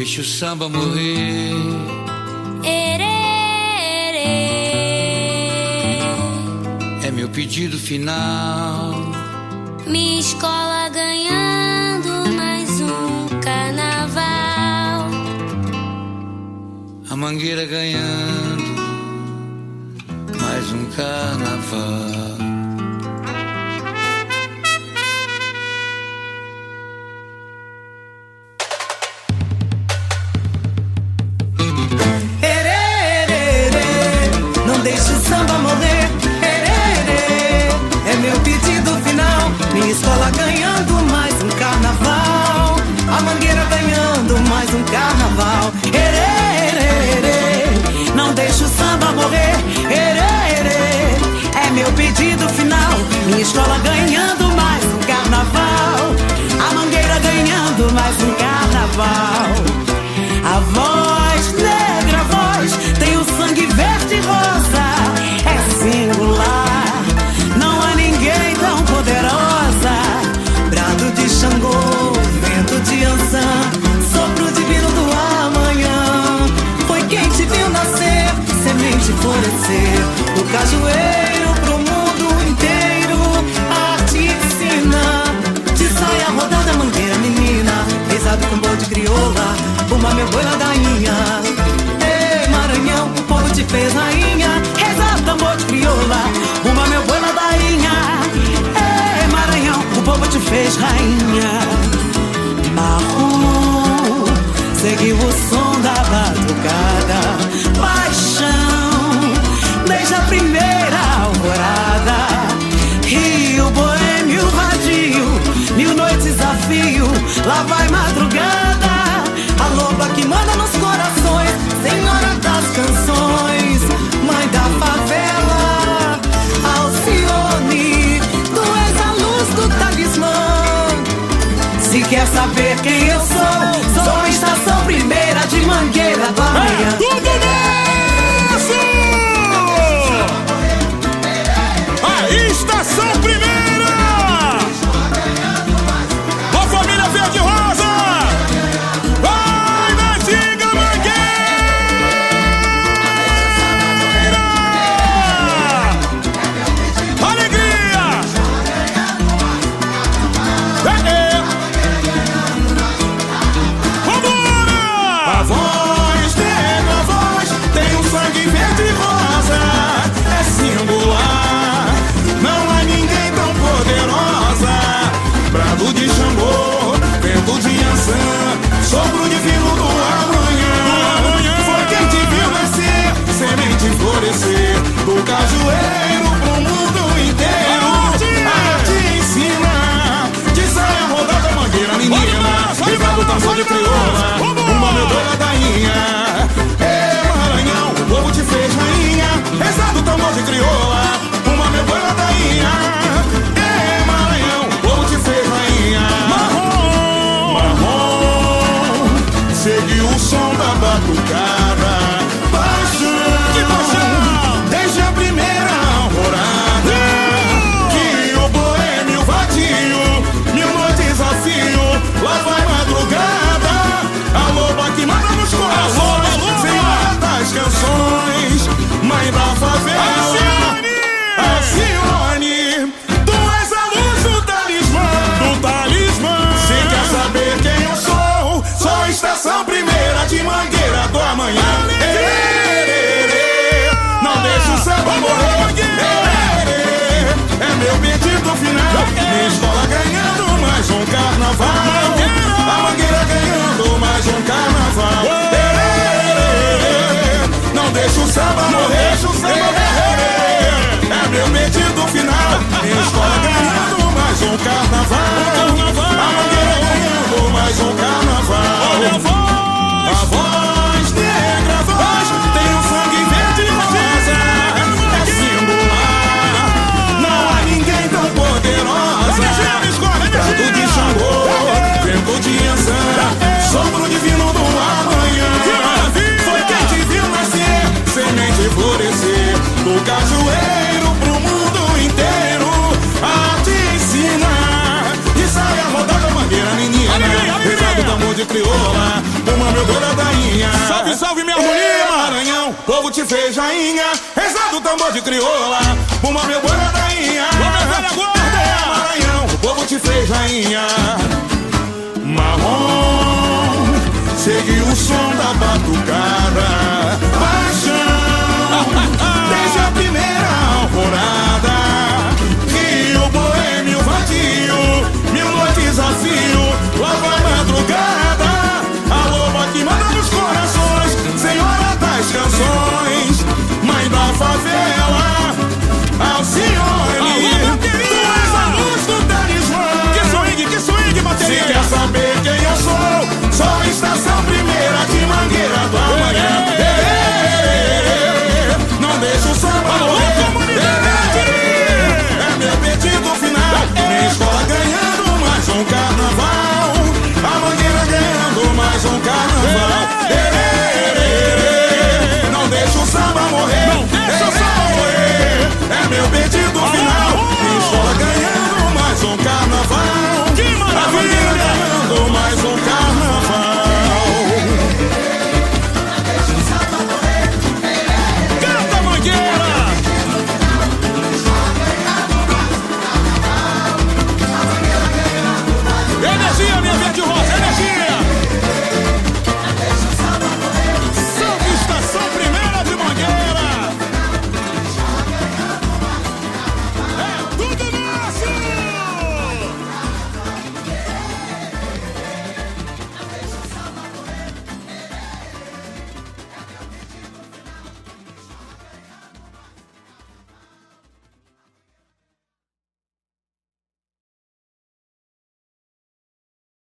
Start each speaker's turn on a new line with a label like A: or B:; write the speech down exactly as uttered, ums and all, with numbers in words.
A: deixa o samba morrer. É meu pedido final.
B: Minha escola ganhando mais um carnaval.
A: A Mangueira ganhando mais um carnaval.
C: Não deixe o samba morrer. É meu pedido final. Minha escola ganhando mais um carnaval. A Mangueira ganhando mais um carnaval. Não deixe o samba morrer. É meu pedido final. Minha escola ganhando mais um carnaval. A Mangueira ganhando mais um carnaval. A voz, negra voz, tem o sangue verde e rosa. É singular, não há ninguém tão poderosa. Brado de Xangô, vento de Ançã, sopro divino do amanhã. Foi quem te viu nascer, semente florescer. Do cajueiro pro mundo inteiro, a arte ensina. De saia rodada, Mangueira menina, pesado tambor de crioula. Uma meu boi ladainha. Ei, Maranhão, o povo te fez rainha. Reza tambor de crioula. Uma meu boi ladainha. Ei, Maranhão, o povo te fez rainha. Marrom seguiu o som da batucada. Paixão desde a primeira alvorada. Rio, boêmio, vadio, mil noites a fio. Lá vai madrugada. A loba que manda nos corações, senhora das canções, mãe da favela, Alcione, tu és a luz do talismã. Se quer saber quem eu sou, sou a estação primeira de Mangueira do Amanhã.
D: É tudo nosso! A estação primeira! A família Verde Rosa! Sopro divino do amanhã. Foi quem te viu nascer, semente florescer. Do cajueiro pro mundo inteiro, a te ensina. De saia rodada, Mangueira menina, ligado o tambor de crioula. Uma meu boi ladainha. É Maranhão, o povo te fez rainha. Rezado o tambor de crioula. Uma meu boi ladainha. É Maranhão, o povo te fez rainha. Seguiu o som da batucada. Paixão, que paixão, desde a primeira alvorada. Que o boêmio vadio, mil noites a fio. Lá vai madrugada. A loba que manda nos corações, senhora das canções, mãe da favela, Alcione, tu és a luz do talismã. Do talismã. Se quer saber quem eu sou, sou a estação primeira de Mangueira do Amanhã. Não deixa o samba morrer. É meu pedido final. Minha escola ganhando mais um carnaval. A Mangueira ganhando mais um carnaval. Não deixa o samba morrer. É meu pedido final. Minha escola ganhando mais um carnaval. A Mangueira ganhando mais um carnaval. A voz, negra voz, tem o sangue verde e rosa. É singular, não há ninguém tão poderosa. Brado de Xangô, vento de Ançã, sopro divino do amanhã. Foi quem te viu nascer, semente florescer. Do cajueiro pro mundo inteiro, a te ensinar. De saia tambor de crioula. Uma meu boi ladainha. Salve, salve, minha harmonia. Maranhão, povo te fez rainha. Reza do tambor de crioula. Uma meu boi ladainha. Maranhão, o povo te fez rainha.